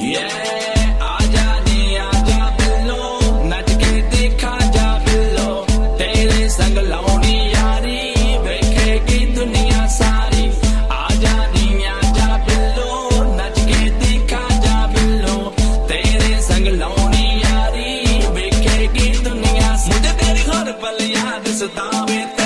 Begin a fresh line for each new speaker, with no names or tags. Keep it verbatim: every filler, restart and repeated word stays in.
आजा नी आजा बिल्लो, नच के देखा जा बिल्लो, तेरे संग लाउनी यारी, वेखेगी दुनिया सारी। आजा नी आजा बिल्लो, नच के देखा जा बिल्लो, तेरे संग लाउनी यारी, वेखेगी दुनिया सारी। मुझे तेरी हर पल याद सतावे।